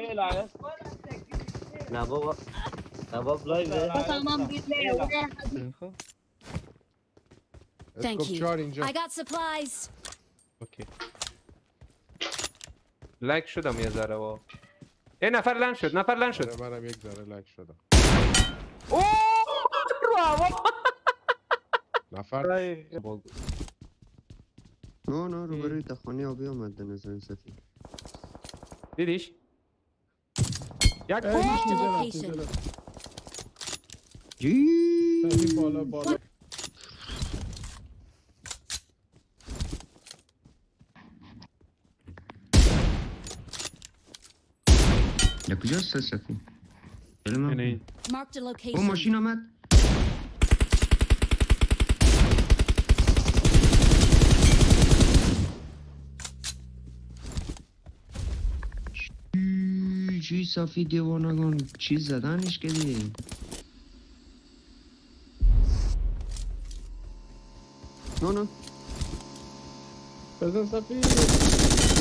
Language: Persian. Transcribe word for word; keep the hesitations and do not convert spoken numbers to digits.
نه بابا نه بابا لایو تمام بیله Thank you. I got supplies. اوکی. لایک شدم یه ذره وا. یه نفر لند شد. نفر لند شد. منم یک ذره لایک شدم. اوه! رو نفر نه نه رو بروی تخانی آبی آمد به نظر سفید. دیدیش؟ یک جی بالا بالا یا کجاست سفید؟ Marked a او location. ماشین آمد. چی صافی دیوانگان چیز زدنش کردی؟ نه نه بزن صافی